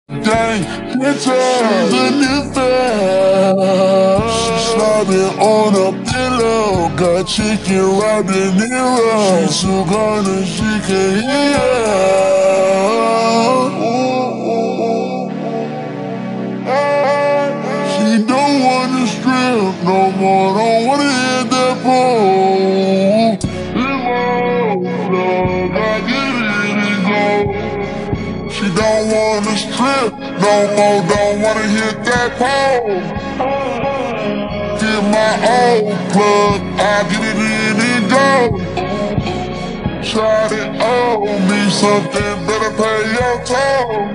Dang, it's the new fell. She's slobbing on a pillow. Got chicken wrapped in Nero. She's so gonna, she can hear. She don't wanna strip no more. Don't wanna hit that pole. She don't wanna strip no more, don't wanna hit that pole. Get my old plug, I'll get it in and go. Try to owe me something, better pay your toll.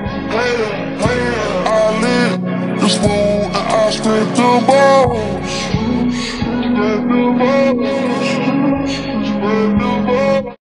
I lit the spoon and I scraped the balls. Scrape the balls, scrape the balls.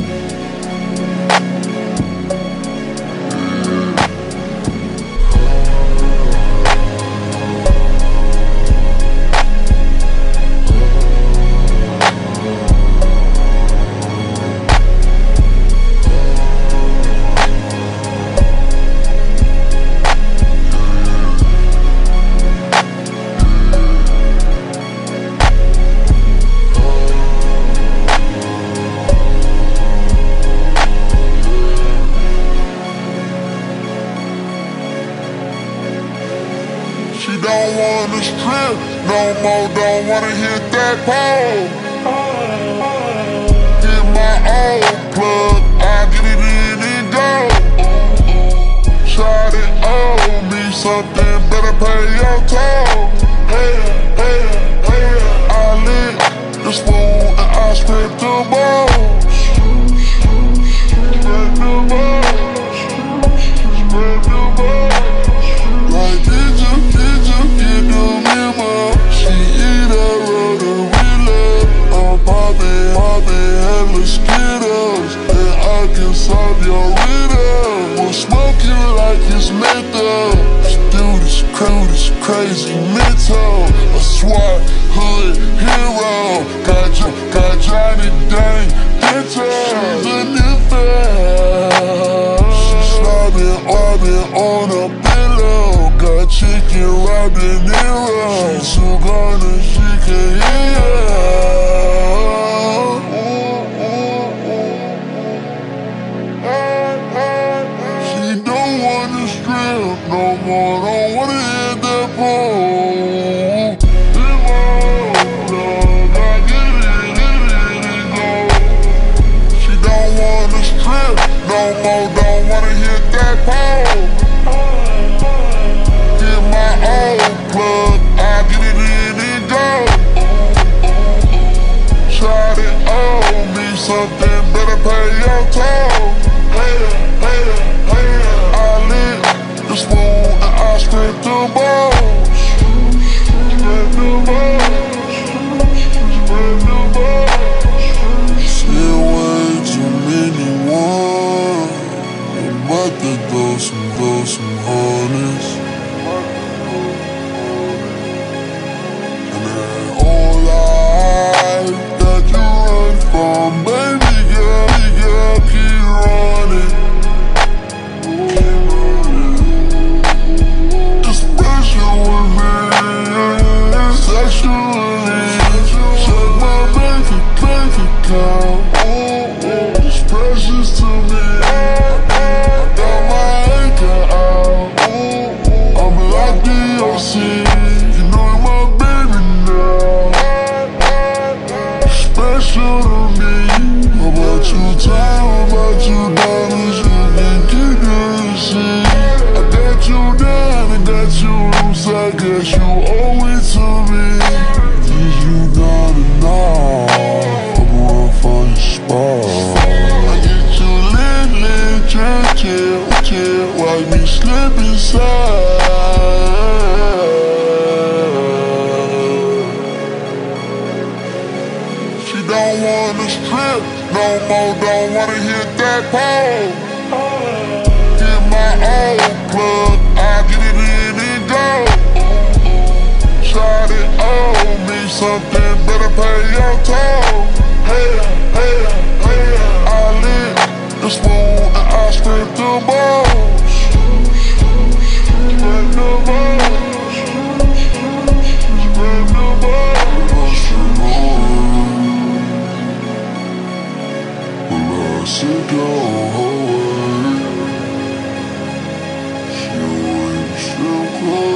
She don't wanna strip no more, don't wanna hit that pole. Get my old plug, I'll get it in and go. Try to owe me something, better pay your toll. I lit the spoon and I scraped the balls. Scrape the balls, scrape the balls. Like did you get the memo? She eat a rotorilla. I'm poppin' hella Skittles, and I can solve your riddle. We'll smoke you like it's menthol. This dude is crazy mental. A SWAT hood hero. Got Johnny Dang Dental. She's a new fell. She's slobbing on a pillow. Got chicken wrapped in Nero. She's so gonna, she can hear. She don't wanna strip no more, don't wanna hit that pole. She don't wanna strip no more, don't wanna hit that pole. Get my old plug, I'll get it in and go. Try to owe me something, better pay your toll. I lit the spoon and I scraped the balls. Scrape the balls, scrape the balls. Still way too many ones. I'm about to go some honest. And that whole life that you run from, baby girl, keep running. The special with me, sexually. Check my bank account. It's precious to me. I got my anchor out. I'm like DOC. You know you're my baby now. Special to me. How about you time? How about you dollars? You can keep the receipt. I got you down, I got you loose. I guess you owe it to me. Did you gotta know? I'm gonna find your spot. I get you lit, chill, watch me slip inside. She don't wanna strip no more, don't wanna hit that pole. Get my old plug, I'll get it in and go. Try to owe me something, better pay your toll. I lit the spoon and I scraped the balls. sit down, she ain't so close.